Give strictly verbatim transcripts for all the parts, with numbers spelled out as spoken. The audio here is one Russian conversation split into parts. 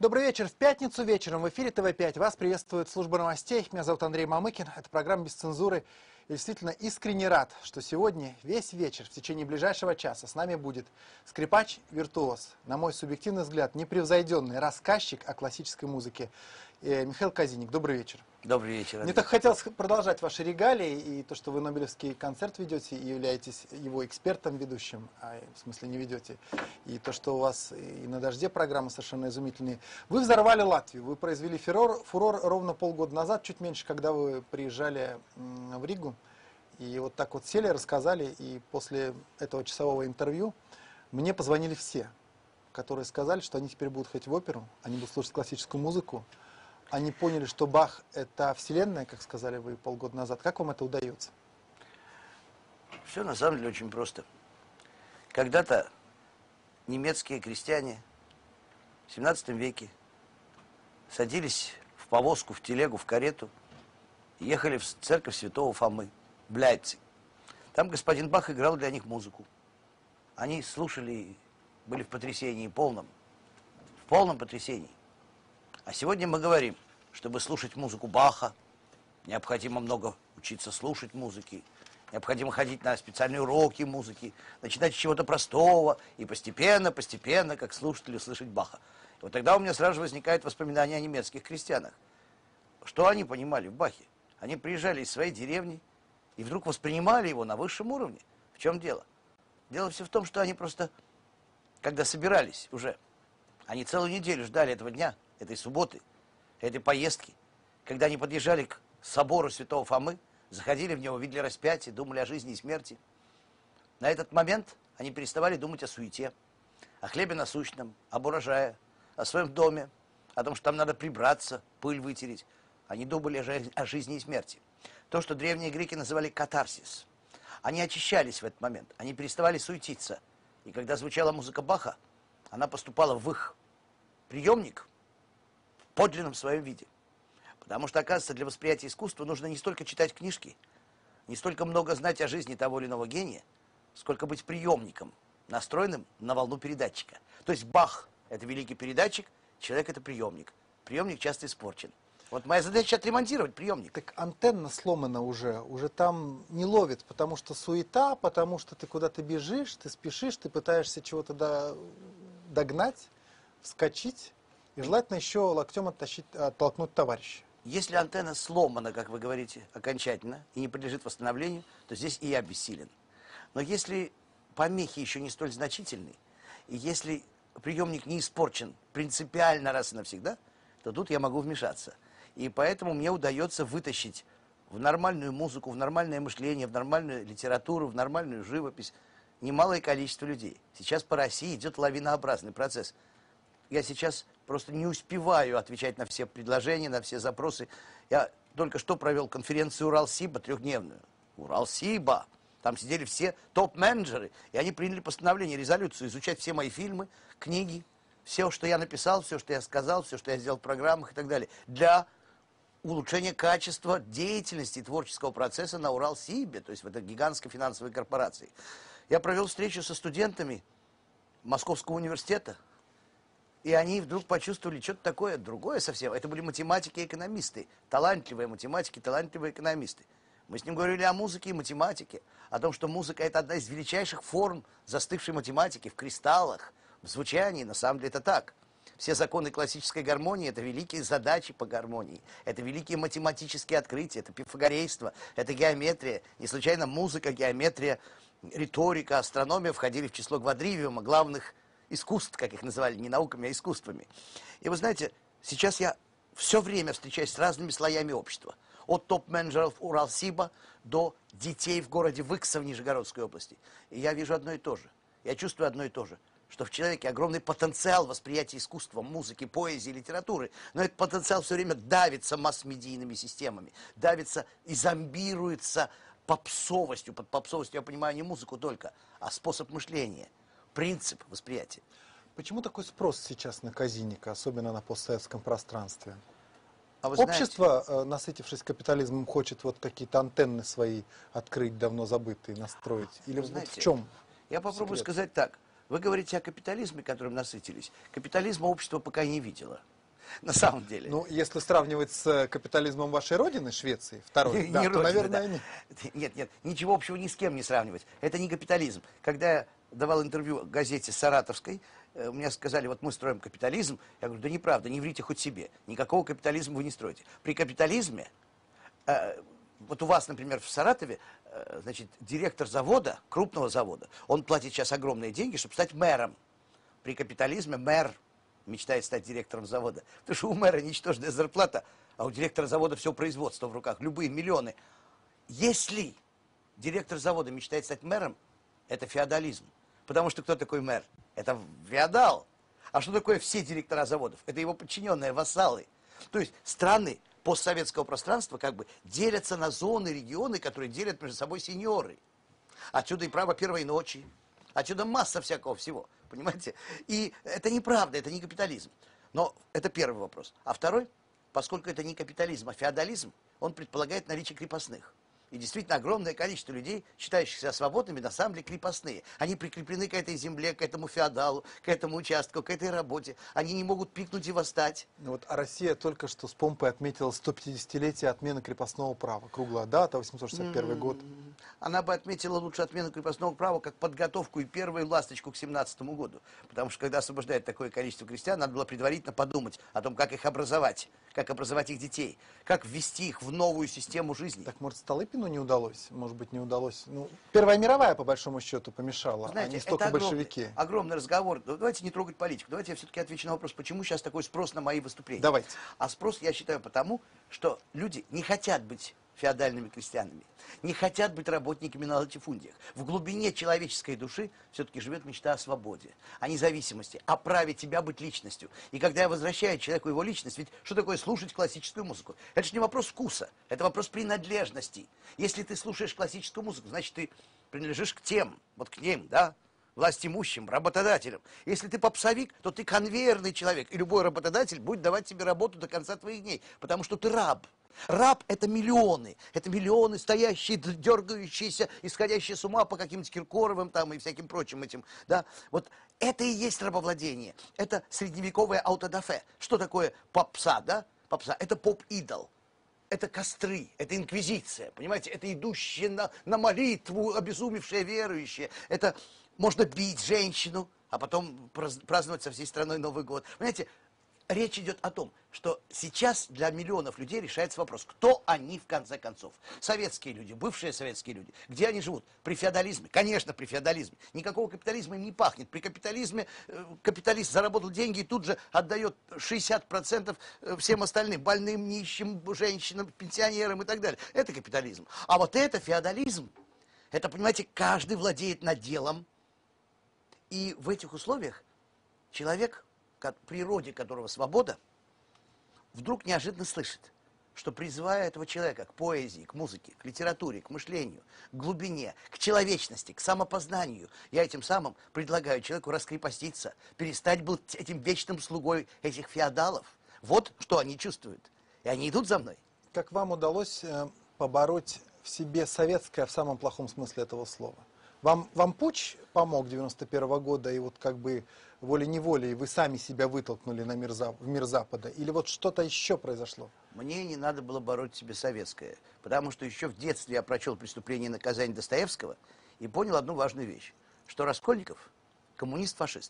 Добрый вечер. В пятницу вечером в эфире тэ вэ пять вас приветствует служба новостей. Меня зовут Андрей Мамыкин. Это программа «Без цензуры». И действительно искренне рад, что сегодня весь вечер, в течение ближайшего часа, с нами будет скрипач-виртуоз, на мой субъективный взгляд, непревзойденный рассказчик о классической музыке Михаил Казиник. Добрый вечер. Добрый вечер. Мне так хотелось продолжать ваши регалии, и то, что вы Нобелевский концерт ведете и являетесь его экспертом ведущим, а в смысле не ведете, и то, что у вас и на «Дожде» программы совершенно изумительные. Вы взорвали Латвию, вы произвели фурор, фурор ровно полгода назад, чуть меньше, когда вы приезжали в Ригу, и вот так вот сели, рассказали, и после этого часового интервью мне позвонили все, которые сказали, что они теперь будут ходить в оперу, они будут слушать классическую музыку. Они поняли, что Бах – это вселенная, как сказали вы полгода назад. Как вам это удается? Все на самом деле очень просто. Когда-то немецкие крестьяне в семнадцатом веке садились в повозку, в телегу, в карету и ехали в церковь святого Фомы, в Лейпциг. Там господин Бах играл для них музыку. Они слушали, были в потрясении полном, в полном потрясении. А сегодня мы говорим, чтобы слушать музыку Баха, необходимо много учиться слушать музыки, необходимо ходить на специальные уроки музыки, начинать с чего-то простого и постепенно, постепенно, как слушателю, слышать Баха. И вот тогда у меня сразу же возникает воспоминание о немецких крестьянах. Что они понимали в Бахе? Они приезжали из своей деревни и вдруг воспринимали его на высшем уровне. В чем дело? Дело все в том, что они просто, когда собирались уже, они целую неделю ждали этого дня, этой субботы, этой поездки, когда они подъезжали к собору святого Фомы, заходили в него, видели распятие, думали о жизни и смерти. На этот момент они переставали думать о суете, о хлебе насущном, об урожае, о своем доме, о том, что там надо прибраться, пыль вытереть. Они думали о жизни и смерти. То, что древние греки называли катарсис. Они очищались в этот момент, они переставали суетиться. И когда звучала музыка Баха, она поступала в их приемник, в подлинном своем виде. Потому что, оказывается, для восприятия искусства нужно не столько читать книжки, не столько много знать о жизни того или иного гения, сколько быть приемником, настроенным на волну передатчика. То есть Бах – это великий передатчик, человек – это приемник. Приемник часто испорчен. Вот моя задача – отремонтировать приемник. Так антенна сломана уже, уже там не ловит, потому что суета, потому что ты куда-то бежишь, ты спешишь, ты пытаешься чего-то до... догнать, вскочить. И желательно еще локтем оттащить, оттолкнуть товарища. Если антенна сломана, как вы говорите, окончательно и не подлежит восстановлению, то здесь и я бессилен. Но если помехи еще не столь значительны, и если приемник не испорчен принципиально раз и навсегда, то тут я могу вмешаться. И поэтому мне удается вытащить в нормальную музыку, в нормальное мышление, в нормальную литературу, в нормальную живопись немалое количество людей. Сейчас по России идет лавинообразный процесс. Я сейчас просто не успеваю отвечать на все предложения, на все запросы. Я только что провел конференцию Уралсиба трехдневную. Уралсиба! Там сидели все топ-менеджеры, и они приняли постановление, резолюцию, изучать все мои фильмы, книги, все, что я написал, все, что я сказал, все, что я сделал в программах и так далее, для улучшения качества деятельности и творческого процесса на Уралсибе, то есть в этой гигантской финансовой корпорации. Я провел встречу со студентами Московского университета, и они вдруг почувствовали что-то такое, другое совсем. Это были математики и экономисты, талантливые математики, талантливые экономисты. Мы с ним говорили о музыке и математике, о том, что музыка – это одна из величайших форм застывшей математики в кристаллах, в звучании. На самом деле это так. Все законы классической гармонии – это великие задачи по гармонии, это великие математические открытия, это пифагорейство, это геометрия. Не случайно музыка, геометрия, риторика, астрономия входили в число квадривиума, главных искусств, как их называли, не науками, а искусствами. И вы знаете, сейчас я все время встречаюсь с разными слоями общества. От топ-менеджеров Уралсиба до детей в городе Выкса в Нижегородской области. И я вижу одно и то же. Я чувствую одно и то же. Что в человеке огромный потенциал восприятия искусства, музыки, поэзии, литературы. Но этот потенциал все время давится масс-медийными системами. Давится и зомбируется попсовостью. Под попсовостью я понимаю не музыку только, а способ мышления. Принцип восприятия. Почему такой спрос сейчас на Казиника, особенно на постсоветском пространстве? А вы Общество, знаете, насытившись капитализмом, хочет вот какие-то антенны свои открыть, давно забытые, настроить? Или вот знаете, в чем я попробую секрет? сказать так. Вы говорите о капитализме, которым насытились. Капитализма общество пока не видело. на самом деле. Ну, если сравнивать с капитализмом вашей родины, Швеции, второй, Не да, то, родина, наверное, да. нет. Нет, нет, ничего общего ни с кем не сравнивать. Это не капитализм. Когда я давал интервью газете «Саратовской», э, мне сказали, вот мы строим капитализм. Я говорю, да неправда, не врите хоть себе. Никакого капитализма вы не строите. При капитализме, э, вот у вас, например, в Саратове, э, значит, директор завода, крупного завода, он платит сейчас огромные деньги, чтобы стать мэром. При капитализме мэр мечтает стать директором завода. Потому что у мэра ничтожная зарплата, а у директора завода все производство в руках, любые миллионы. Если директор завода мечтает стать мэром, это феодализм. Потому что кто такой мэр? Это феодал. А что такое все директора заводов? Это его подчиненные, вассалы. То есть страны постсоветского пространства как бы делятся на зоны, регионы, которые делят между собой сеньоры. Отсюда и право первой ночи. Отсюда масса всякого всего. Понимаете? И это неправда, это не капитализм. Но это первый вопрос. А второй, поскольку это не капитализм, а феодализм, он предполагает наличие крепостных. И действительно огромное количество людей, считающих себя свободными, на самом деле крепостные. Они прикреплены к этой земле, к этому феодалу, к этому участку, к этой работе. Они не могут пикнуть и восстать. Ну вот, а Россия только что с помпой отметила сто пятидесятилетие отмены крепостного права. Круглая дата, восемьсот шестьдесят первый год. Она бы отметила лучше отмену крепостного права как подготовку и первую ласточку к семнадцатому году. Потому что когда освобождает такое количество крестьян, надо было предварительно подумать о том, как их образовать, как образовать их детей, как ввести их в новую систему жизни. Так, может, Столыпину не удалось? Может быть, не удалось? Ну, Первая мировая, по большому счету, помешала, Знаете, а не столько это огромный, большевики. огромный разговор. Давайте не трогать политику. Давайте я все-таки отвечу на вопрос, почему сейчас такой спрос на мои выступления. Давайте. А спрос, я считаю, потому, что люди не хотят быть феодальными крестьянами, не хотят быть работниками на латифундиях. В глубине человеческой души все-таки живет мечта о свободе, о независимости, о праве тебя быть личностью. И когда я возвращаю человеку его личность, ведь что такое слушать классическую музыку? Это же не вопрос вкуса, это вопрос принадлежности. Если ты слушаешь классическую музыку, значит, ты принадлежишь к тем, вот к ним, да, властимущим, работодателям. Если ты попсовик, то ты конвейерный человек, и любой работодатель будет давать тебе работу до конца твоих дней, потому что ты раб. Раб – это миллионы, это миллионы стоящие, дергающиеся, исходящие с ума по каким-то Киркоровым там и всяким прочим этим, да. Вот это и есть рабовладение, это средневековое аутодафе. Что такое попса, да? Попса – это поп-идол. Это костры, это инквизиция, понимаете, это идущие на, на молитву, обезумевшие верующие. Это можно бить женщину, а потом праздновать со всей страной Новый год. Понимаете, речь идет о том, что сейчас для миллионов людей решается вопрос, кто они в конце концов. Советские люди, бывшие советские люди, где они живут? При феодализме? Конечно, при феодализме. Никакого капитализма им не пахнет. При капитализме э, капиталист заработал деньги и тут же отдает шестьдесят процентов всем остальным, больным, нищим, женщинам, пенсионерам и так далее. Это капитализм. А вот это феодализм. Это, понимаете, каждый владеет наделом. И в этих условиях человек, к природе которого свобода, вдруг неожиданно слышит, что призывая этого человека к поэзии, к музыке, к литературе, к мышлению, к глубине, к человечности, к самопознанию, я этим самым предлагаю человеку раскрепоститься, перестать быть этим вечным слугой этих феодалов. Вот что они чувствуют. И они идут за мной. Как вам удалось э, побороть в себе советское в самом плохом смысле этого слова? Вам, вам путч помог девяносто первого года, и вот как бы волей-неволей вы сами себя вытолкнули на мир, в мир Запада? Или вот что-то еще произошло? Мне не надо было бороться себе советское, потому что еще в детстве я прочел «Преступление и наказание» Достоевского и понял одну важную вещь, что Раскольников – коммунист-фашист.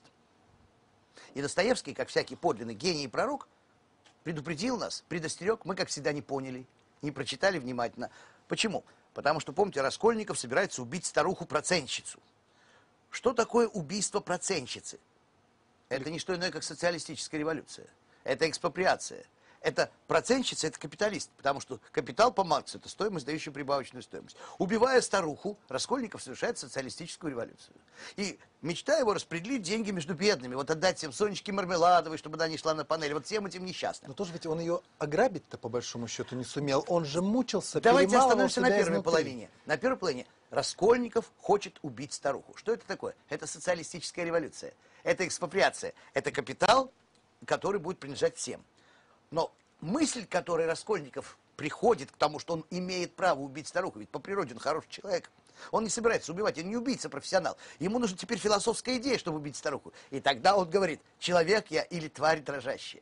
И Достоевский, как всякий подлинный гений и пророк, предупредил нас, предостерег, мы, как всегда, не поняли, не прочитали внимательно. Почему? Потому что, помните, Раскольников собирается убить старуху-процентщицу. Что такое убийство процентщицы? Это не что иное, как социалистическая революция. Это экспроприация. Это процентщица, это капиталист, потому что капитал по Марксу – это стоимость, дающая прибавочную стоимость. Убивая старуху, Раскольников совершает социалистическую революцию. И мечта его распределить деньги между бедными, вот отдать всем Сонечке Мармеладовой, чтобы она не шла на панель, вот всем этим несчастным. Но тоже ведь он ее ограбить-то по большому счету не сумел, он же мучился, Давайте перемалывал остановимся на себя первой изнутри. половине. На первой половине Раскольников хочет убить старуху. Что это такое? Это социалистическая революция. Это экспроприация. Это капитал, который будет принадлежать всем. Но мысль, которой Раскольников приходит к тому, что он имеет право убить старуху, ведь по природе он хороший человек, он не собирается убивать, он не убийца, профессионал. Ему нужна теперь философская идея, чтобы убить старуху. И тогда он говорит, человек я или тварь дрожащая.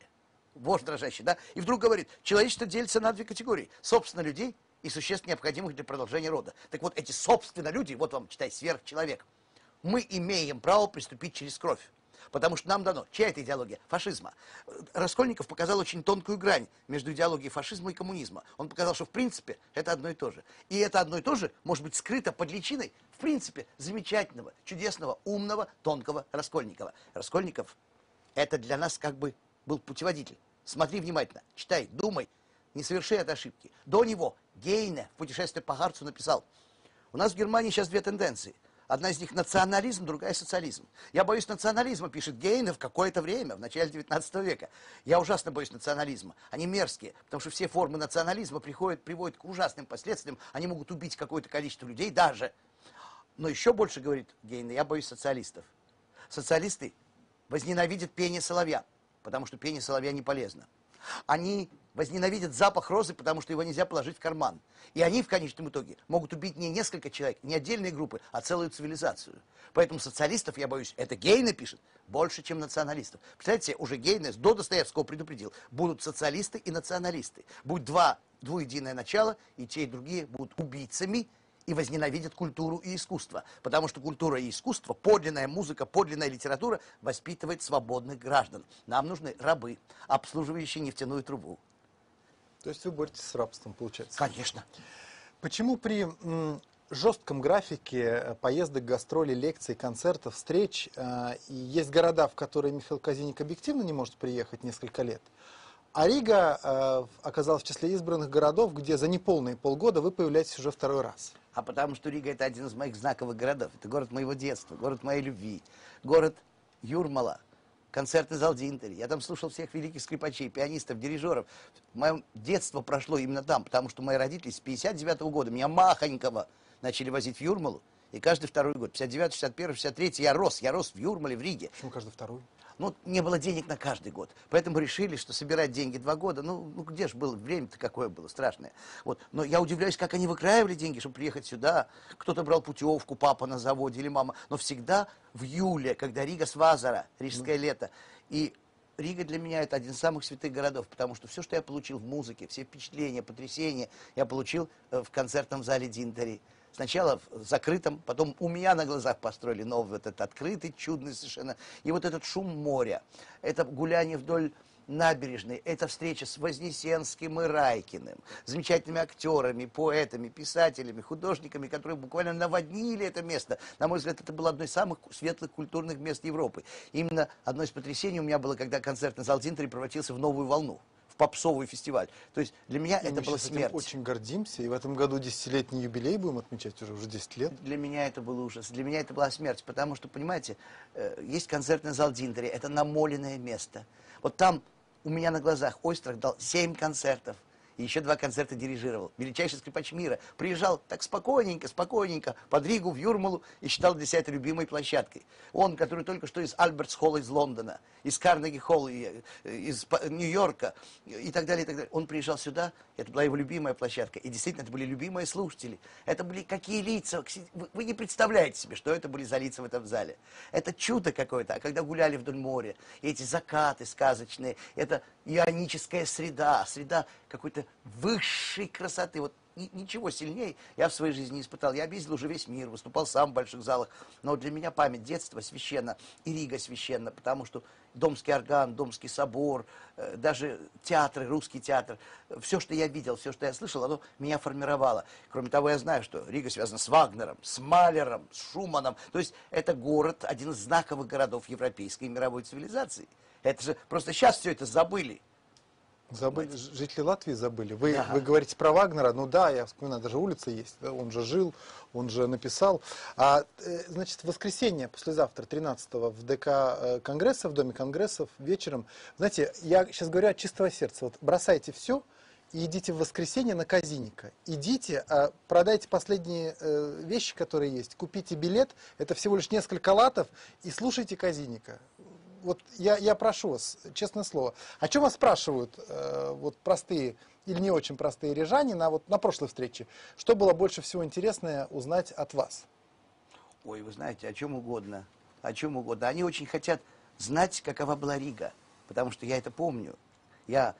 вождь дрожащий, да, и вдруг говорит, человечество делится на две категории, собственно, людей и существ, необходимых для продолжения рода. Так вот, эти, собственно, люди, вот вам, читай, сверхчеловек, мы имеем право приступить через кровь. Потому что нам дано. Чья это идеология? Фашизма. Раскольников показал очень тонкую грань между идеологией фашизма и коммунизма. Он показал, что в принципе это одно и то же. И это одно и то же может быть скрыто под личиной, в принципе, замечательного, чудесного, умного, тонкого Раскольникова. Раскольников это для нас как бы был путеводитель. Смотри внимательно, читай, думай, не соверши от ошибки. До него Гейне в «Путешествии по Гарцу» написал: у нас в Германии сейчас две тенденции. Одна из них национализм, другая социализм. Я боюсь национализма, пишет Гейне в какое-то время, в начале девятнадцатого века. Я ужасно боюсь национализма. Они мерзкие, потому что все формы национализма приходят, приводят к ужасным последствиям. Они могут убить какое-то количество людей даже. Но еще больше, говорит Гейне, я боюсь социалистов. Социалисты возненавидят пение соловья, потому что пение соловья не полезно. Они возненавидят запах розы, потому что его нельзя положить в карман. И они в конечном итоге могут убить не несколько человек, не отдельные группы, а целую цивилизацию. Поэтому социалистов, я боюсь, это Гейне пишет, больше, чем националистов. Представляете, уже Гейне до Достоевского предупредил, будут социалисты и националисты. Будет два, двуединое начало, и те, и другие будут убийцами, и возненавидят культуру и искусство. Потому что культура и искусство, подлинная музыка, подлинная литература воспитывает свободных граждан. Нам нужны рабы, обслуживающие нефтяную трубу. То есть вы боретесь с рабством, получается? Конечно. Почему при м, жестком графике поездок, гастролей, лекций, концертов, встреч, э, и есть города, в которые Михаил Казиник объективно не может приехать несколько лет, а Рига э, оказалась в числе избранных городов, где за неполные полгода вы появляетесь уже второй раз? А потому что Рига — это один из моих знаковых городов. Это город моего детства, город моей любви, город Юрмала, концертный зал Динтери. Я там слушал всех великих скрипачей, пианистов, дирижеров. Мое детство прошло именно там, потому что мои родители с пятьдесят девятого года меня махонького начали возить в Юрмалу. И каждый второй год, пятьдесят девятый, шестьдесят первый, шестьдесят третий, я рос. Я рос в Юрмале, в Риге. Почему каждый второй? Ну, не было денег на каждый год. Поэтому решили, что собирать деньги два года, ну, ну где же было, время-то какое было страшное. Вот. Но я удивляюсь, как они выкраивали деньги, чтобы приехать сюда. Кто-то брал путевку, папа на заводе или мама. Но всегда в июле, когда Рига свазара, рижское mm. лето. И Рига для меня это один из самых святых городов, потому что все, что я получил в музыке, все впечатления, потрясения, я получил в концертном зале Динтери. Сначала в закрытом, потом у меня на глазах построили новый, вот этот открытый, чудный совершенно. И вот этот шум моря, это гуляние вдоль набережной, это встреча с Вознесенским и Райкиным, замечательными актерами, поэтами, писателями, художниками, которые буквально наводнили это место. На мой взгляд, это было одно из самых светлых культурных мест Европы. Именно одно из потрясений у меня было, когда концертный зал Динтери превратился в новую волну. Попсовый фестиваль. То есть для меня и это была смерть. Мы очень гордимся, и в этом году десятилетний юбилей будем отмечать, уже уже десять лет. Для меня это был ужас, для меня это была смерть, потому что, понимаете, есть концертный зал Динтери, это намоленное место. Вот там у меня на глазах Ойстрах дал семь концертов. И еще два концерта дирижировал. Величайший скрипач мира. Приезжал так спокойненько, спокойненько под Ригу, в Юрмалу, и считал для себя это любимой площадкой. Он, который только что из Альбертс-холла из Лондона, из Карнеги-холла, из Нью-Йорка и так далее, и так далее. Он приезжал сюда, это была его любимая площадка. И действительно, это были любимые слушатели. Это были какие лица. Вы не представляете себе, что это были за лица в этом зале. Это чудо какое-то. А когда гуляли вдоль моря, и эти закаты сказочные, это ионическая среда, среда какой-то высшей красоты. Вот ничего сильнее я в своей жизни не испытал. Я объездил уже весь мир, выступал сам в больших залах. Но для меня память детства священна, и Рига священна, потому что Домский орган, Домский собор, даже театры, русский театр, все, что я видел, все, что я слышал, оно меня формировало. Кроме того, я знаю, что Рига связана с Вагнером, с Малером, с Шуманом. То есть это город, один из знаковых городов европейской и мировой цивилизации. Это же просто сейчас все это забыли. Забыли, жители Латвии забыли. Вы, Ага. вы говорите про Вагнера, ну да, я вспоминаю, даже улица есть, да, он же жил, он же написал. А, значит, в воскресенье, послезавтра, тринадцатого, в ДК Конгресса, в Доме Конгрессов, вечером, знаете, я сейчас говорю от чистого сердца, вот бросайте все и идите в воскресенье на Казиника. Идите, продайте последние вещи, которые есть, купите билет, это всего лишь несколько латов, и слушайте Казиника. Вот я, я прошу вас, честное слово, о чем вас спрашивают э, вот простые или не очень простые рижане на, вот, на прошлой встрече? Что было больше всего интересное узнать от вас? Ой, вы знаете, о чем угодно, о чем угодно. Они очень хотят знать, какова была Рига, потому что я это помню. Я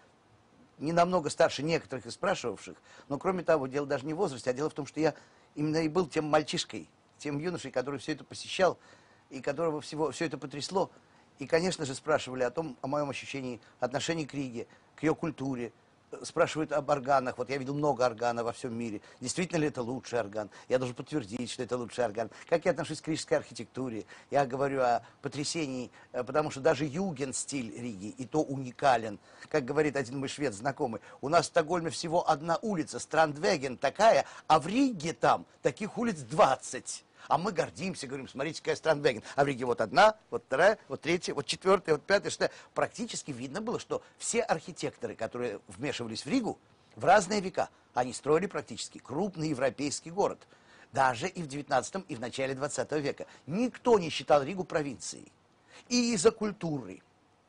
не намного старше некоторых из спрашивавших, но кроме того, дело даже не в возрасте, а дело в том, что я именно и был тем мальчишкой, тем юношей, который все это посещал, и которого всего, все это потрясло. И, конечно же, спрашивали о том, о моем ощущении отношения к Риге, к ее культуре. Спрашивают об органах. Вот я видел много органов во всем мире. Действительно ли это лучший орган? Я должен подтвердить, что это лучший орган. Как я отношусь к рижской архитектуре? Я говорю о потрясении, потому что даже юген-стиль Риги, и то уникален. Как говорит один мой швед знакомый, у нас в Стокгольме всего одна улица, Страндвеген такая, а в Риге там таких улиц двадцать. А мы гордимся, говорим, смотрите, какая Страндвеген. А в Риге вот одна, вот вторая, вот третья, вот четвертая, вот пятая, шестая. Практически видно было, что все архитекторы, которые вмешивались в Ригу, в разные века, они строили практически крупный европейский город. Даже и в девятнадцатом, и в начале двадцатого века. Никто не считал Ригу провинцией. И из-за культуры,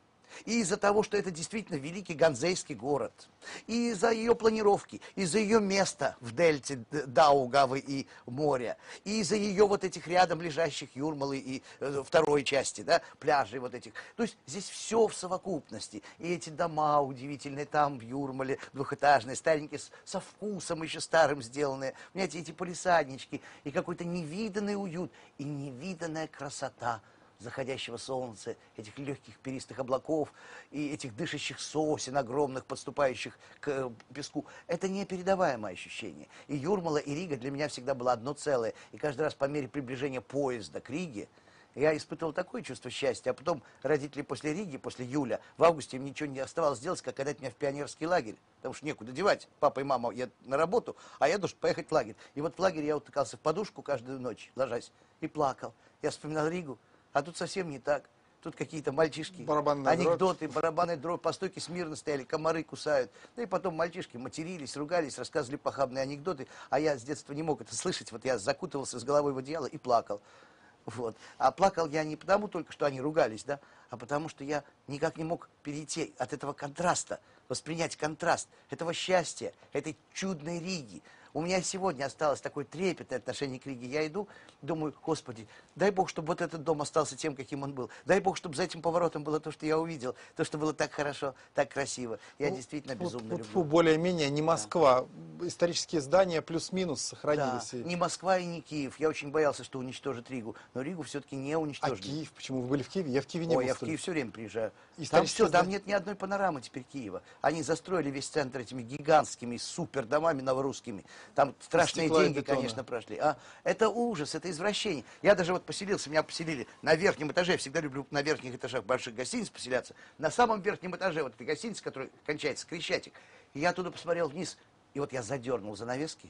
и из-за того, что это действительно великий ганзейский город, и из-за ее планировки, из-за ее места в дельте Даугавы и моря, и из-за ее вот этих рядом лежащих Юрмалы и э, второй части, да, пляжей вот этих. То есть здесь все в совокупности. И эти дома удивительные там в Юрмале, двухэтажные, старенькие, с, со вкусом еще старым сделанные. Понимаете, эти полисаднички, и какой-то невиданный уют, и невиданная красота заходящего солнца, этих легких перистых облаков и этих дышащих сосен огромных, подступающих к песку. Это непередаваемое ощущение. И Юрмала, и Рига для меня всегда было одно целое. И каждый раз по мере приближения поезда к Риге я испытывал такое чувство счастья. А потом родители после Риги, после июля, в августе им ничего не оставалось делать, как отдать меня в пионерский лагерь. Потому что некуда девать. Папа и мама едут на работу, а я должен поехать в лагерь. И вот в лагере я утыкался в подушку каждую ночь, ложась, и плакал. Я вспоминал Ригу. А тут совсем не так. Тут какие-то мальчишки, Барабанная анекдоты, дробь. барабанная дробь, по стойке смирно стояли, комары кусают. Да и потом мальчишки матерились, ругались, рассказывали похабные анекдоты. А я с детства не мог это слышать. Вот я закутывался с головой в одеяло и плакал. Вот. А плакал я не потому только, что они ругались, да, а потому что я никак не мог перейти от этого контраста, воспринять контраст этого счастья, этой чудной Риги. У меня сегодня осталось такое трепетное отношение к Риге. Я иду, думаю, Господи, дай Бог, чтобы вот этот дом остался тем, каким он был. Дай Бог, чтобы за этим поворотом было то, что я увидел. То, что было так хорошо, так красиво. Я ну, действительно вот, безумно вот, люблю. Фу, более-менее не Москва. Да. Исторические здания плюс-минус сохранились. Да, не Москва и не Киев. Я очень боялся, что уничтожит Ригу. Но Ригу все-таки не уничтожили. А Киев? Почему? Вы были в Киеве? Я в Киеве не Ой, был. я в Киев все время приезжаю. Там все, Исторические там здания? нет ни одной панорамы теперь Киева. Они застроили весь центр этими гигантскими супердомами новорусскими. Там страшные деньги, конечно, прошли. А это ужас, это извращение. Я даже вот поселился, меня поселили на верхнем этаже. Я всегда люблю на верхних этажах больших гостиниц поселяться. На самом верхнем этаже вот этой гостиницы, которая кончается Крещатик. И я оттуда посмотрел вниз. И вот я задернул занавески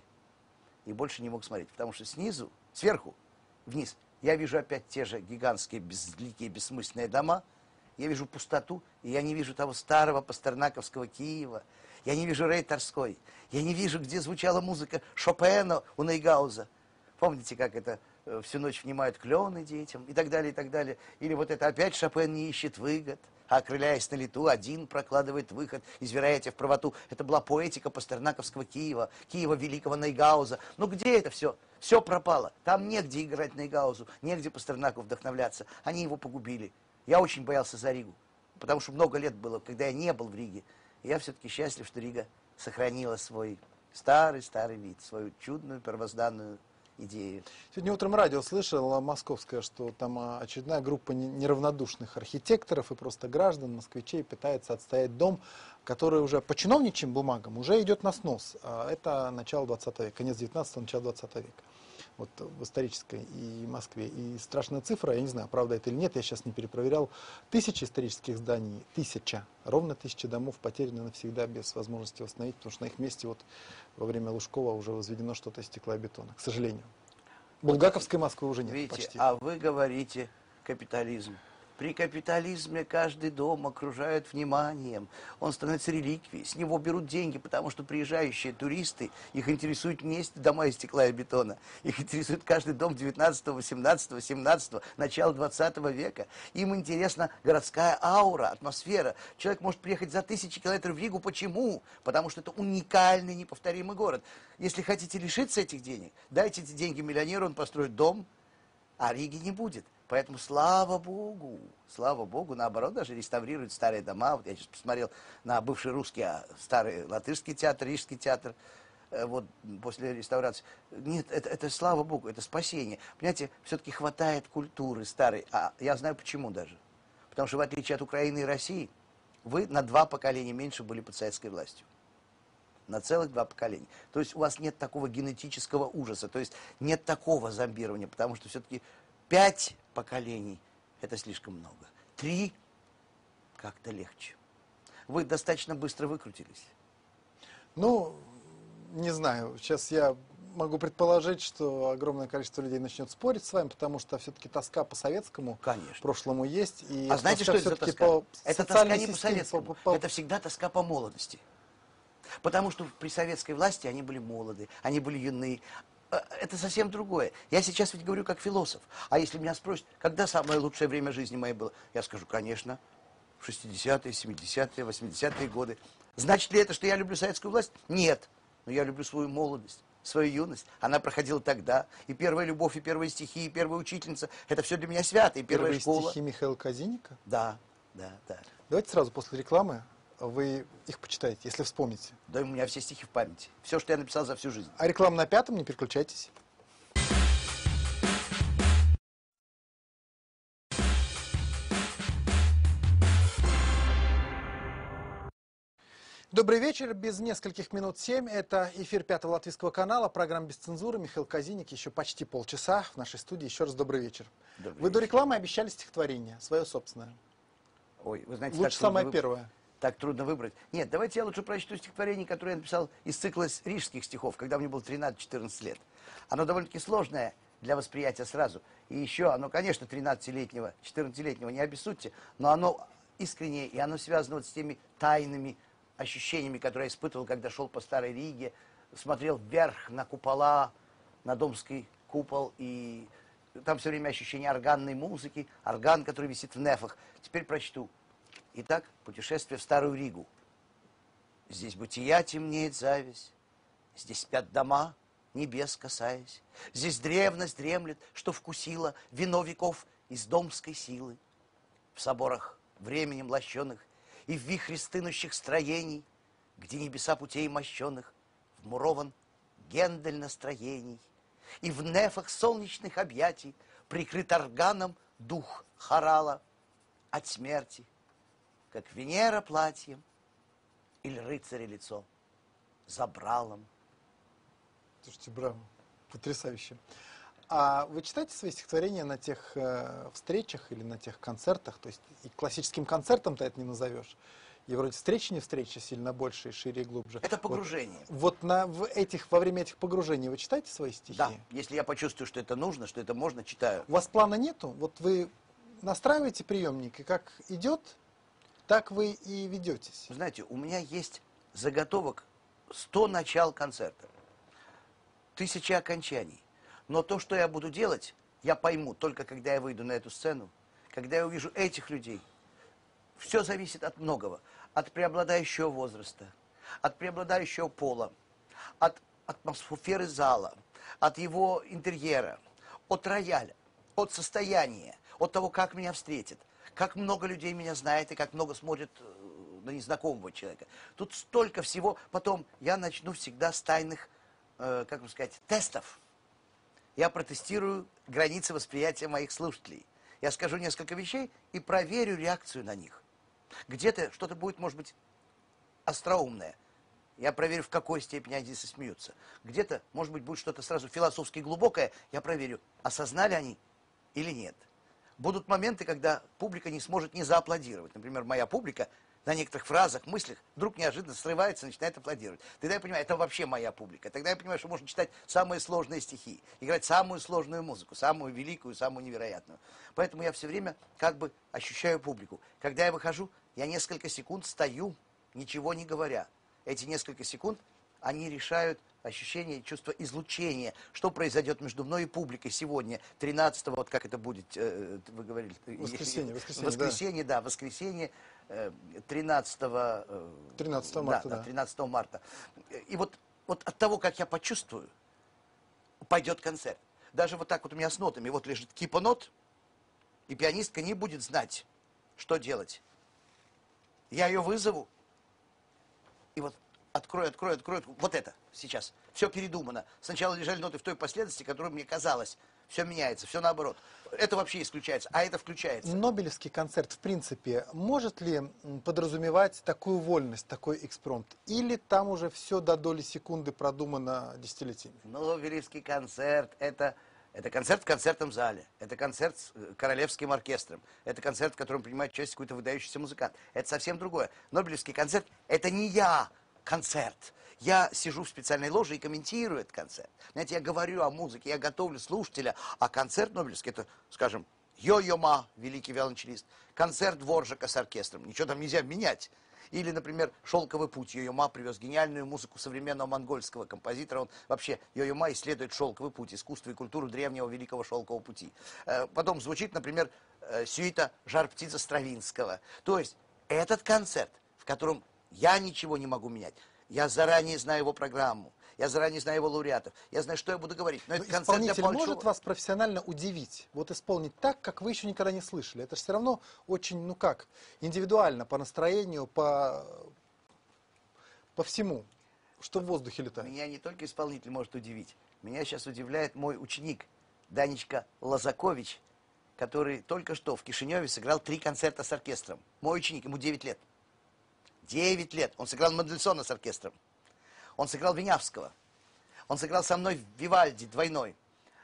и больше не мог смотреть. Потому что снизу, сверху, вниз, я вижу опять те же гигантские, безликие, бессмысленные дома. Я вижу пустоту, и я не вижу того старого пастернаковского Киева. Я не вижу Рейтерской. Я не вижу, где звучала музыка Шопена у Нейгауза. Помните, как это э, всю ночь внимают клены детям и так далее, и так далее. Или вот это опять Шопен не ищет выгод, а, окрыляясь на лету, один прокладывает выход, изверяете в правоту. Это была поэтика пастернаковского Киева, Киева великого Нейгауза. Ну где это все? Все пропало. Там негде играть Нейгаузу, негде Пастернаку вдохновляться. Они его погубили. Я очень боялся за Ригу, потому что много лет было, когда я не был в Риге. И я все-таки счастлив, что Рига сохранила свой старый-старый вид, свою чудную первозданную идею. Сегодня утром радио слышал московское, что там очередная группа неравнодушных архитекторов и просто граждан, москвичей пытается отстоять дом, который уже по чиновничьим бумагам уже идет на снос. Это начало двадцатого века, конец девятнадцатого, начало двадцатого века. Вот в исторической и Москве. И страшная цифра, я не знаю, правда это или нет, я сейчас не перепроверял, тысяча исторических зданий, тысяча, ровно тысяча домов потеряны навсегда без возможности восстановить, потому что на их месте вот во время Лужкова уже возведено что-то из стекла и бетона, к сожалению. Булгаковской Москвы уже нет. Видите, почти. А вы говорите капитализм. При капитализме каждый дом окружают вниманием. Он становится реликвией. С него берут деньги, потому что приезжающие туристы, их интересует не дома из стекла и бетона. Их интересует каждый дом девятнадцатого, восемнадцатого, семнадцатого, начала двадцатого века. Им интересна городская аура, атмосфера. Человек может приехать за тысячи километров в Ригу. Почему? Потому что это уникальный, неповторимый город. Если хотите лишиться этих денег, дайте эти деньги миллионеру, он построит дом, а Риги не будет. Поэтому слава Богу, слава Богу, наоборот, даже реставрируют старые дома. Вот я сейчас посмотрел на бывший русский, а старый латышский театр, рижский театр, э, вот после реставрации. Нет, это, это слава Богу, это спасение. Понимаете, все-таки хватает культуры старой. А я знаю почему даже. Потому что в отличие от Украины и России, вы на два поколения меньше были под советской властью. На целых два поколения. То есть у вас нет такого генетического ужаса, то есть нет такого зомбирования, потому что все-таки пять поколений – это слишком много. Три – как-то легче. Вы достаточно быстро выкрутились. Ну, не знаю. Сейчас я могу предположить, что огромное количество людей начнет спорить с вами, потому что все-таки тоска по советскому Конечно. прошлому есть. И А знаете, что это за тоска? По это тоска не по советскому, по... это всегда тоска по молодости. Потому что при советской власти они были молоды, они были юны. Это совсем другое. Я сейчас ведь говорю как философ. А если меня спросят, когда самое лучшее время жизни моей было, я скажу, конечно, в шестидесятые, семидесятые, восьмидесятые годы. Значит ли это, что я люблю советскую власть? Нет. Но я люблю свою молодость, свою юность. Она проходила тогда. И первая любовь, и первые стихи, и первая учительница. Это все для меня свято. И первая Первые школа. стихи Михаила Казиника? Да, да, да. Давайте сразу после рекламы вы их почитаете, если вспомните. Да, у меня все стихи в памяти. Все, что я написал за всю жизнь. А реклама на пятом, не переключайтесь. Добрый вечер. Без нескольких минут семь. Это эфир Пятого Латвийского канала, программа «Без цензуры». Михаил Казиник. Еще почти полчаса в нашей студии. Еще раз добрый вечер. Добрый вы вечер. До рекламы обещали стихотворение, свое собственное. Ой, вы знаете, лучше самое первое. Так трудно выбрать. Нет, давайте я лучше прочту стихотворение, которое я написал из цикла рижских стихов, когда мне было тринадцать-четырнадцать лет. Оно довольно-таки сложное для восприятия сразу. И еще оно, конечно, тринадцатилетнего, четырнадцатилетнего не обессудьте, но оно искреннее, и оно связано вот с теми тайными ощущениями, которые я испытывал, когда шел по Старой Риге, смотрел вверх на купола, на Домский купол, и там все время ощущение органной музыки, орган, который висит в нефах. Теперь прочту. Итак, путешествие в Старую Ригу. Здесь бытия темнеет зависть, здесь спят дома, небес касаясь. Здесь древность дремлет, что вкусила вино веков из домской силы. В соборах временем лощеных и в вихре стынущих строений, где небеса путей мощенных, вмурован Гендель настроений. И в нефах солнечных объятий прикрыт органом дух хорала от смерти, как Венера платьем или рыцаря лицо забралом. Слушайте, браво, потрясающе. А вы читаете свои стихотворения на тех э, встречах или на тех концертах? То есть и классическим концертом-то это не назовешь. И вроде встречи не встречи сильно больше, и шире, и глубже. Это погружение. Вот, вот на, в этих, во время этих погружений вы читаете свои стихи? Да, если я почувствую, что это нужно, что это можно, читаю. У вас плана нету? Вот вы настраиваете приемник, и как идет, так вы и ведетесь. Вы знаете, у меня есть заготовок сто начал концерта, тысячи окончаний. Но то, что я буду делать, я пойму только когда я выйду на эту сцену, когда я увижу этих людей. Все зависит от многого. От преобладающего возраста, от преобладающего пола, от атмосферы зала, от его интерьера, от рояля, от состояния, от того, как меня встретят, как много людей меня знает и как много смотрит на незнакомого человека. Тут столько всего. Потом я начну всегда с тайных, э, как бы сказать, тестов. Я протестирую границы восприятия моих слушателей. Я скажу несколько вещей и проверю реакцию на них. Где-то что-то будет, может быть, остроумное. Я проверю, в какой степени они здесь смеются. Где-то, может быть, будет что-то сразу философски глубокое. Я проверю, осознали они или нет. Будут моменты, когда публика не сможет не зааплодировать. Например, моя публика на некоторых фразах, мыслях вдруг неожиданно срывается и начинает аплодировать. Тогда я понимаю, это вообще моя публика. Тогда я понимаю, что можно читать самые сложные стихи, играть самую сложную музыку, самую великую, самую невероятную. Поэтому я все время как бы ощущаю публику. Когда я выхожу, я несколько секунд стою, ничего не говоря. Эти несколько секунд, они решают ощущение, чувство излучения, что произойдет между мной и публикой сегодня, тринадцатого, вот как это будет, э, вы говорили. Воскресенье, воскресенье, воскресенье, да, да воскресенье, э, тринадцатого, э, тринадцатого марта, да, да. да, тринадцатого марта. И вот, вот от того, как я почувствую, пойдет концерт. Даже вот так вот у меня с нотами, вот лежит кипа нот, и пианистка не будет знать, что делать. Я ее вызову, и вот открою, открою, открою, вот это сейчас. Все передумано. Сначала лежали ноты в той последовательности, которая мне казалась. Все меняется, все наоборот. Это вообще исключается, а это включается. Нобелевский концерт, в принципе, может ли м, подразумевать такую вольность, такой экспромт? Или там уже все до доли секунды продумано десятилетиями? Нобелевский концерт – это, это концерт в концертном зале, это концерт с э, королевским оркестром, это концерт, в котором принимает участие какой-то выдающийся музыкант. Это совсем другое. Нобелевский концерт – это не я концерт. Я сижу в специальной ложе и комментирую этот концерт. Знаете, я говорю о музыке, я готовлю слушателя, а концерт Нобелевский – это, скажем, Йо-Йо Ма, великий виолончелист, концерт Дворжака с оркестром, ничего там нельзя менять. Или, например, «Шелковый путь». Йо-Йо Ма привез гениальную музыку современного монгольского композитора. Он вообще, Йо-Йо Ма исследует «Шелковый путь», искусство и культуру древнего великого шелкового пути. Потом звучит, например, сюита «Жар-птица» Стравинского. То есть этот концерт, в котором я ничего не могу менять, я заранее знаю его программу, я заранее знаю его лауреатов, я знаю, что я буду говорить. Но Но это концерт для исполнитель большого... может вас профессионально удивить, вот исполнить так, как вы еще никогда не слышали. Это же все равно очень, ну как, индивидуально, по настроению, по, по всему, что в воздухе летает. Меня не только исполнитель может удивить, меня сейчас удивляет мой ученик Данечка Лозакович, который только что в Кишиневе сыграл три концерта с оркестром. Мой ученик, ему девять лет. девять лет. Он сыграл Мендельсона с оркестром. Он сыграл Винявского. Он сыграл со мной в Вивальди двойной.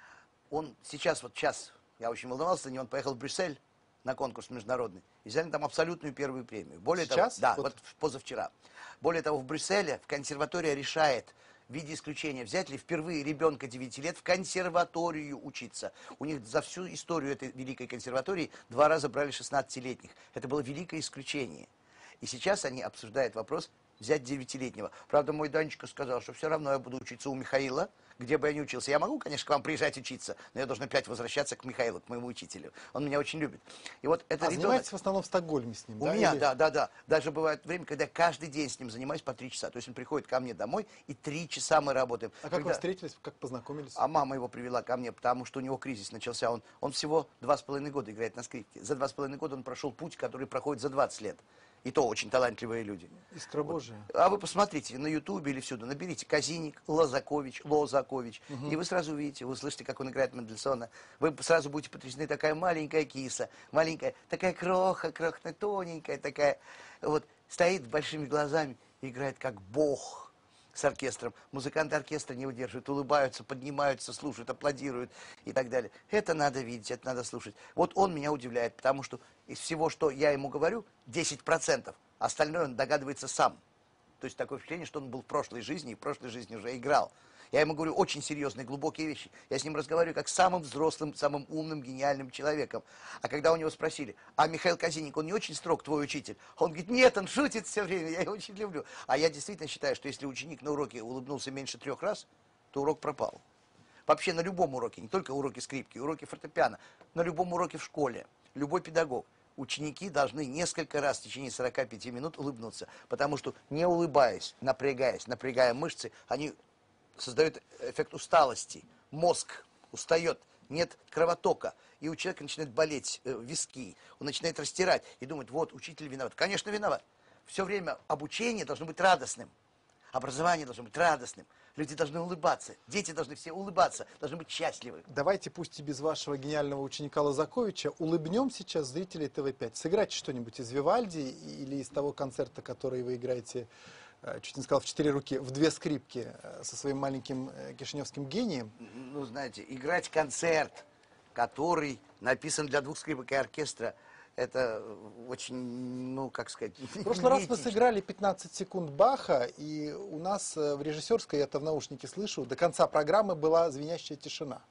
Он сейчас, вот сейчас, я очень волновался за него, он поехал в Брюссель на конкурс международный. И взяли там абсолютную первую премию. Более Сейчас? Того, да, Вот. вот позавчера. Более того, в Брюсселе в консерватория решает в виде исключения, взять ли впервые ребенка девяти лет в консерваторию учиться. У них за всю историю этой великой консерватории два раза брали шестнадцатилетних. Это было великое исключение. И сейчас они обсуждают вопрос взять девятилетнего. Правда, мой Данечка сказал, что все равно я буду учиться у Михаила, где бы я ни учился. Я могу, конечно, к вам приезжать учиться, но я должен опять возвращаться к Михаилу, к моему учителю. Он меня очень любит. И вот это А ребенок... занимаетесь в основном в Стокгольме с ним, У да? меня, Или- да, да, да. Даже бывает время, когда я каждый день с ним занимаюсь по три часа. То есть он приходит ко мне домой, и три часа мы работаем. А как Когда- вы встретились, как познакомились? А мама его привела ко мне, потому что у него кризис начался. Он, он всего два с половиной года играет на скрипке. За два с половиной года он прошел путь, который проходит за двадцать лет. И то очень талантливые люди. Искра Божия. А вы посмотрите на Ютубе или всюду, наберите Казиник, Лозакович, Лозакович, и вы сразу увидите, вы услышите, как он играет Мендельсона. Вы сразу будете потрясены, такая маленькая киса, маленькая, такая кроха, крохотная, тоненькая, такая, вот, стоит большими глазами и играет как бог с оркестром. Музыканты оркестра не удерживают, улыбаются, поднимаются, слушают, аплодируют и так далее. Это надо видеть, это надо слушать. Вот он меня удивляет, потому что из всего, что я ему говорю, десять процентов, остальное он догадывается сам. То есть такое впечатление, что он был в прошлой жизни и в прошлой жизни уже играл. Я ему говорю очень серьезные, глубокие вещи. Я с ним разговариваю как с самым взрослым, самым умным, гениальным человеком. А когда у него спросили, а Михаил Казиник, он не очень строг, твой учитель? Он говорит, нет, он шутит все время, я его очень люблю. А я действительно считаю, что если ученик на уроке улыбнулся меньше трех раз, то урок пропал. Вообще на любом уроке, не только уроки скрипки, уроки фортепиано, на любом уроке в школе, любой педагог, ученики должны несколько раз в течение сорока пяти минут улыбнуться. Потому что не улыбаясь, напрягаясь, напрягая мышцы, они создают эффект усталости. Мозг устает, нет кровотока. И у человека начинают болеть э, виски, он начинает растирать и думает, вот, учитель виноват. Конечно, виноват. Все время обучение должно быть радостным. Образование должно быть радостным. Люди должны улыбаться. Дети должны все улыбаться, должны быть счастливы. Давайте, пусть и без вашего гениального ученика Лозаковича, улыбнем сейчас зрителей тэ вэ пять. Сыграйте что-нибудь из Вивальди или из того концерта, который вы играете, э, чуть не сказал, в четыре руки, в две скрипки э, со своим маленьким э, кишиневским гением. Ну, знаете, играть концерт, который написан для двух скрипок и оркестра, это очень, ну, как сказать, В прошлый раз вы неэтично. сыграли пятнадцать секунд Баха, и у нас э, в режиссерской, я это в наушнике слышу, до конца программы была звенящая тишина.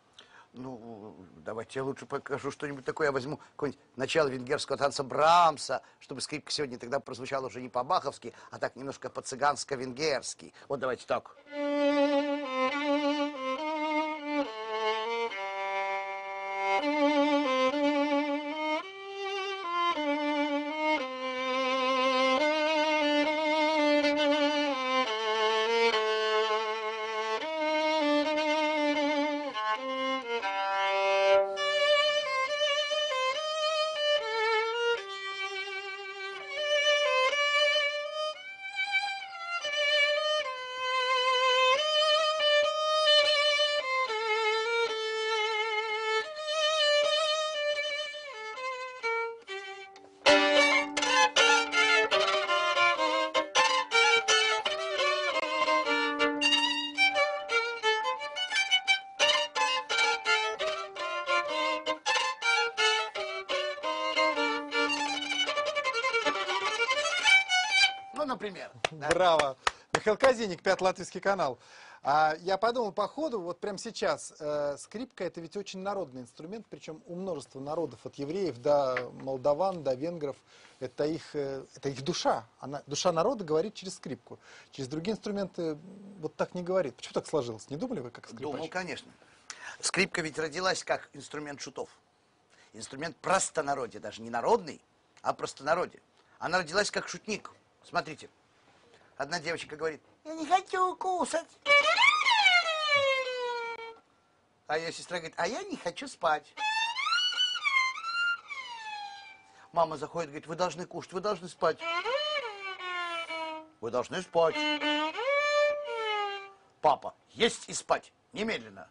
Ну, давайте я лучше покажу что-нибудь такое. Я возьму какое-нибудь начало венгерского танца Брамса, чтобы скрипка сегодня тогда прозвучала уже не по-баховски, а так немножко по-цыганско-венгерски. Вот давайте так. например. Да? Браво. Михаил Казиник, Пятый Латвийский канал. А я подумал по ходу, вот прямо сейчас, э, скрипка это ведь очень народный инструмент, причем у множества народов, от евреев до молдаван, до венгров, это их, э, это их душа. Она, душа народа говорит через скрипку. Через другие инструменты вот так не говорит. Почему так сложилось? Не думали вы, как скрипач? Думал, конечно. Скрипка ведь родилась как инструмент шутов. Инструмент простонародья, даже не народный, а простонародье. Она родилась как шутник. Смотрите, одна девочка говорит: я не хочу кушать. А ее сестра говорит: а я не хочу спать. Мама заходит, говорит: вы должны кушать, вы должны спать. Вы должны спать. Папа: есть и спать, немедленно.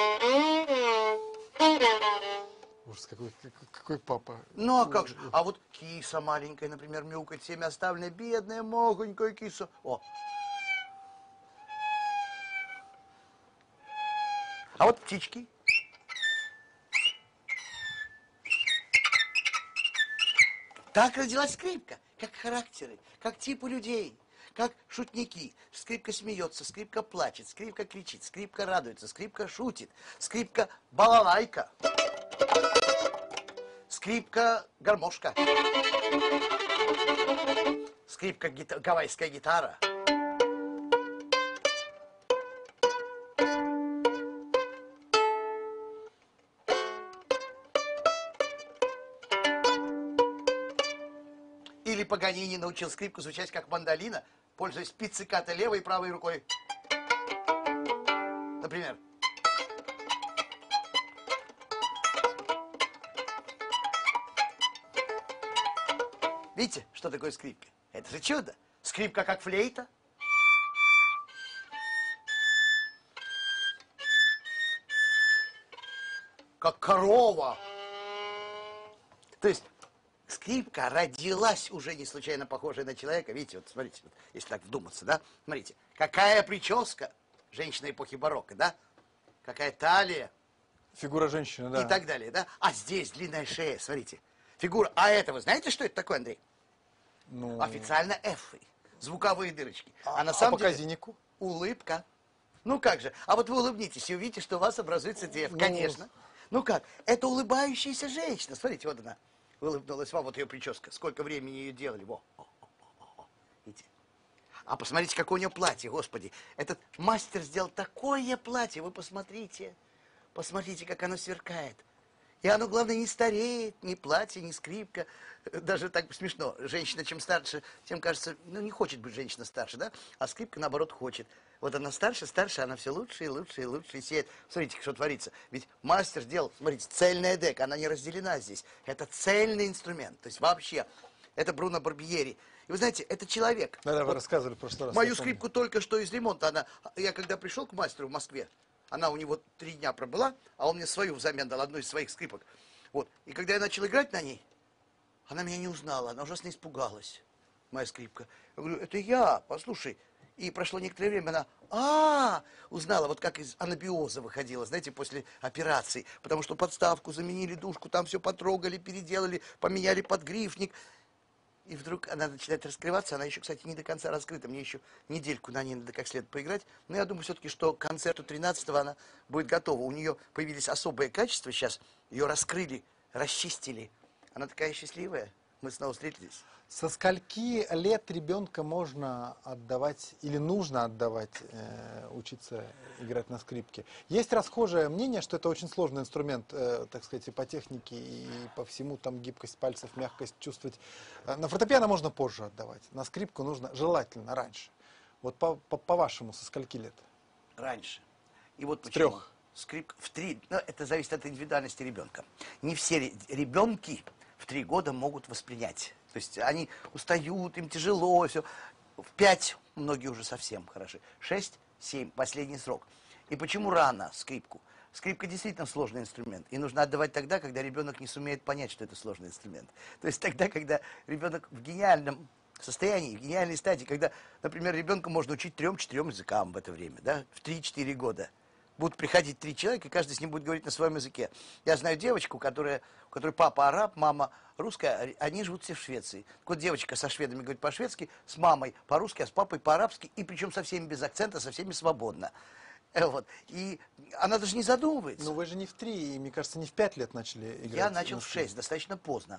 Ужас, какой, какой, какой папа. Ну а как же? А вот киса маленькая, например, мяукает, всеми оставленная, бедная, мохонькая киса. О. А вот птички. Так родилась скрипка, как характеры, как типы людей, как шутники. Скрипка смеется, скрипка плачет, скрипка кричит, скрипка радуется, скрипка шутит, скрипка балалайка, скрипка гармошка, скрипка гита гавайская гитара. Или Паганини научил скрипку звучать как мандолина, пользуясь пиццикато левой и правой рукой. Например. Видите, что такое скрипка? Это же чудо. Скрипка как флейта. Как корова. То есть скрипка родилась уже не случайно похожая на человека. Видите, вот смотрите, вот, если так вдуматься, да? Смотрите, какая прическа женщины эпохи барокко, да? Какая талия. Фигура женщины, да. И так далее, да? А здесь длинная шея, смотрите. Фигура. А это вы знаете, что это такое, Андрей? Ну... Официально эфы. Звуковые дырочки. А, А на а самом по деле... Казинику? Улыбка. Ну как же? А вот вы улыбнитесь и увидите, что у вас образуется деф. Ну... Конечно. Ну как? Это улыбающаяся женщина. Смотрите, вот она. Улыбнулась вам, вот ее прическа. Сколько времени ее делали. Во. О, о, о, о. Видите? А посмотрите, какое у нее платье, господи. Этот мастер сделал такое платье. Вы посмотрите. Посмотрите, как оно сверкает. И оно, главное, не стареет, ни платье, ни скрипка. Даже так смешно. Женщина, чем старше, тем кажется, ну, не хочет быть женщина старше, да? А скрипка, наоборот, хочет. Вот она старше, старше, она все лучше и лучше и лучше сеет. Смотрите, что творится. Ведь мастер сделал, смотрите, цельная дека, она не разделена здесь. Это цельный инструмент. То есть вообще, это Бруно Барбьери. И вы знаете, это человек. Да, да, вы вот рассказывали в прошлый раз. мою скрипку только что из ремонта. Она, я когда пришел к мастеру в Москве, она у него три дня пробыла, а он мне свою взамен дал, одну из своих скрипок. Вот. И когда я начал играть на ней, она меня не узнала, она ужасно испугалась, моя скрипка. Я говорю: это я, послушай. И прошло некоторое время, она, а, узнала, вот как из анабиоза выходила, знаете, после операции. Потому что подставку заменили, дужку, там все потрогали, переделали, поменяли подгрифник. И вдруг она начинает раскрываться. Она еще, кстати, не до конца раскрыта. Мне еще недельку на ней надо как следует поиграть. Но я думаю все-таки, что к концерту тринадцатого она будет готова. У нее появились особые качества сейчас. Ее раскрыли, расчистили. Она такая счастливая. Мы снова встретились. Со скольки лет ребенка можно отдавать или нужно отдавать, э, учиться играть на скрипке? Есть расхожее мнение, что это очень сложный инструмент, э, так сказать, и по технике, и по всему, там гибкость пальцев, мягкость чувствовать. Э, На фортепиано можно позже отдавать, на скрипку нужно желательно раньше. Вот по, по, по-вашему, со скольки лет? Раньше. И вот С почему. трех. Скрипка в три. Ну, это зависит от индивидуальности ребенка. Не все ре- ребенки в три года могут воспринять. То есть они устают, им тяжело, все. В пять многие уже совсем хороши. Шесть, семь, последний срок. И почему рано скрипку? Скрипка действительно сложный инструмент. И нужно отдавать тогда, когда ребенок не сумеет понять, что это сложный инструмент. То есть тогда, когда ребенок в гениальном состоянии, в гениальной стадии, когда, например, ребенка можно учить трем-четырем языкам в это время, да, в три-четыре года. будут приходить три человека, и каждый с ним будет говорить на своем языке. Я знаю девочку, которая, у которой папа араб, мама русская, они живут все в Швеции. Так вот, девочка со шведами говорит по-шведски, с мамой по-русски, а с папой по-арабски, и причем со всеми без акцента, со всеми свободно. Вот. И она даже не задумывается. Но вы же не в три, и, мне кажется, не в пять лет начали играть. Я начал на в скрипке. шесть, достаточно поздно.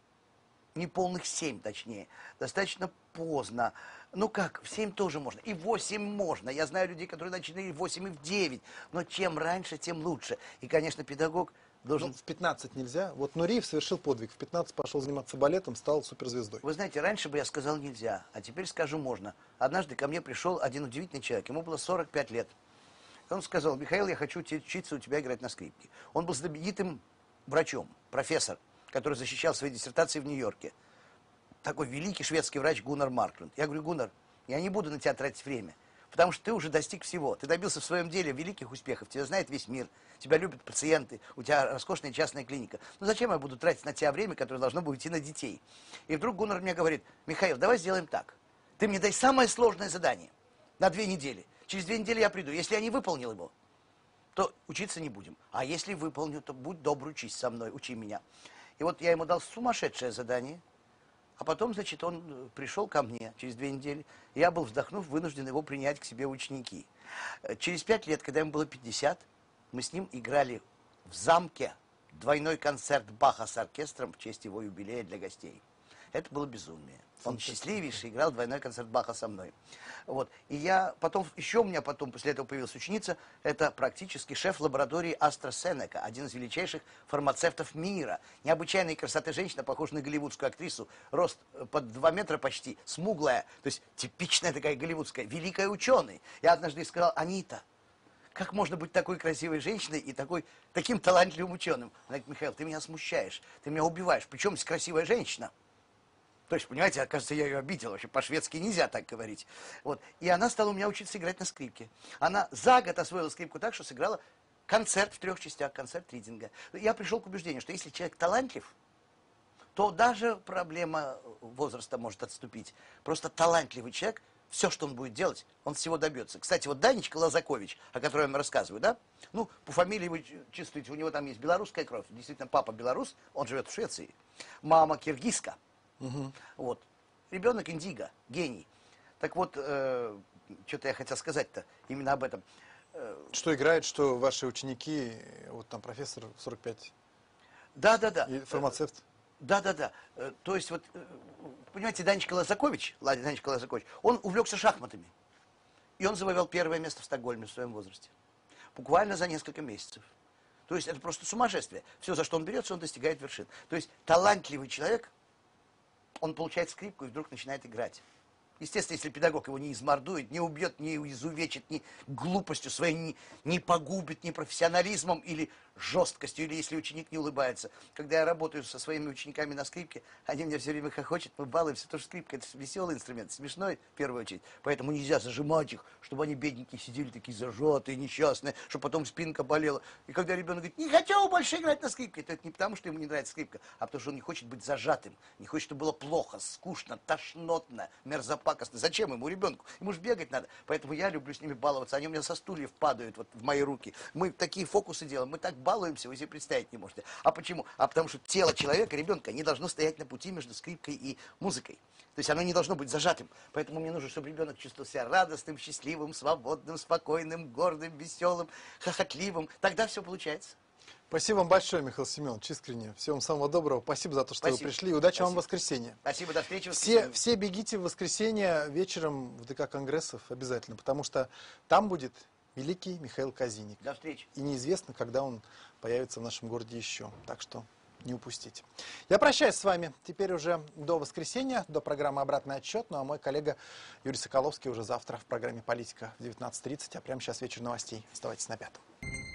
Не полных семь, точнее. Достаточно поздно. Ну как, в семь тоже можно. И в восемь можно. Я знаю людей, которые начинали в восемь и в девять. Но чем раньше, тем лучше. И, конечно, педагог должен... Ну, в пятнадцать нельзя. Вот Нуриев совершил подвиг. В пятнадцать пошел заниматься балетом, стал суперзвездой. Вы знаете, раньше бы я сказал нельзя, а теперь скажу можно. Однажды ко мне пришел один удивительный человек. Ему было сорок пять лет. И он сказал: Михаил, я хочу учиться у тебя играть на скрипке. Он был знаменитым врачом, профессор, который защищал свои диссертации в Нью-Йорке. Такой великий шведский врач Гуннар Марклунд. Я говорю: Гуннар, я не буду на тебя тратить время, потому что ты уже достиг всего. Ты добился в своем деле великих успехов, тебя знает весь мир, тебя любят пациенты, у тебя роскошная частная клиника. Ну зачем я буду тратить на тебя время, которое должно было идти на детей? И вдруг Гуннар мне говорит: Михаил, давай сделаем так. Ты мне дай самое сложное задание на две недели. Через две недели я приду. Если я не выполнил его, то учиться не будем. А если выполню, то будь добр, учись со мной, учи меня. И вот я ему дал сумасшедшее задание. А потом, значит, он пришел ко мне через две недели. Я был, вздохнув, вынужден его принять к себе в ученики. Через пять лет, когда ему было пятьдесят, мы с ним играли в замке двойной концерт Баха с оркестром в честь его юбилея для гостей. Это было безумие. Он счастливейший, играл двойной концерт Баха со мной. Вот. И я потом, еще у меня потом, после этого появилась ученица, это практически шеф лаборатории AstraZeneca, один из величайших фармацевтов мира. Необычайной красоты женщина, похожа на голливудскую актрису, рост под два метра почти, смуглая, то есть типичная такая голливудская, великая ученый. Я однажды ей сказал: Анита, как можно быть такой красивой женщиной и такой, таким талантливым ученым? Она говорит: Михаил, ты меня смущаешь, ты меня убиваешь. Причем здесь красивая женщина? То есть, понимаете, оказывается, я ее обидел. Вообще по-шведски нельзя так говорить. Вот. И она стала у меня учиться играть на скрипке. Она за год освоила скрипку так, что сыграла концерт в трех частях, концерт Ридинга. Я пришел к убеждению, что если человек талантлив, то даже проблема возраста может отступить. Просто талантливый человек, все, что он будет делать, он всего добьется. Кстати, вот Данечка Лазакович, о котором я вам рассказываю, да? Ну, по фамилии вы чувствуете, у него там есть белорусская кровь. Действительно, папа белорус, он живет в Швеции. Мама киргизка. Угу. Вот. Ребенок индиго, гений. Так вот, э, что-то я хотел сказать-то именно об этом. Что играет, что ваши ученики, вот там профессор сорок пять, да, да, да. И фармацевт. Да, да, да. То есть, вот, понимаете, Данечка Лазакович, Данечка Лазакович, он увлекся шахматами. И он завоевал первое место в Стокгольме в своем возрасте. Буквально за несколько месяцев. То есть, это просто сумасшествие. Все, за что он берется, он достигает вершин. То есть, талантливый человек, он получает скрипку и вдруг начинает играть. Естественно, если педагог его не измордует, не убьет, не изувечит, ни глупостью своей, не, не погубит, ни профессионализмом или жесткостью, или если ученик не улыбается. Когда я работаю со своими учениками на скрипке, они меня все время хохочут, мы балуемся, потому что скрипка — это веселый инструмент, смешной в первую очередь. Поэтому нельзя зажимать их, чтобы они, бедненькие, сидели такие зажатые, несчастные, чтобы потом спинка болела. И когда ребенок говорит: не хочу больше играть на скрипке, то это не потому, что ему не нравится скрипка, а потому что он не хочет быть зажатым, не хочет, чтобы было плохо, скучно, тошнотно, мерзопакостно. Зачем ему, ребенку? Ему же бегать надо. Поэтому я люблю с ними баловаться. Они у меня со стульев падают вот в мои руки. Мы такие фокусы делаем, мы так балуемся, вы себе представить не можете. А почему? А потому что тело человека, ребенка, не должно стоять на пути между скрипкой и музыкой. То есть оно не должно быть зажатым. Поэтому мне нужно, чтобы ребенок чувствовал себя радостным, счастливым, свободным, спокойным, гордым, веселым, хохотливым. Тогда все получается. Спасибо вам большое, Михаил Семенович, искренне. Всего вам самого доброго. Спасибо за то, что Спасибо. вы пришли. И удачи Спасибо. вам в воскресенье. Спасибо, до встречи в Все, воскресенье. все бегите в воскресенье вечером в ДК Конгрессов обязательно, потому что там будет великий Михаил Казиник. До встречи. И неизвестно, когда он появится в нашем городе еще. Так что не упустите. Я прощаюсь с вами теперь уже до воскресенья, до программы «Обратный отсчет». Ну а мой коллега Юрий Соколовский уже завтра в программе «Политика» в девятнадцать тридцать. А прямо сейчас вечер новостей. Оставайтесь на пятом.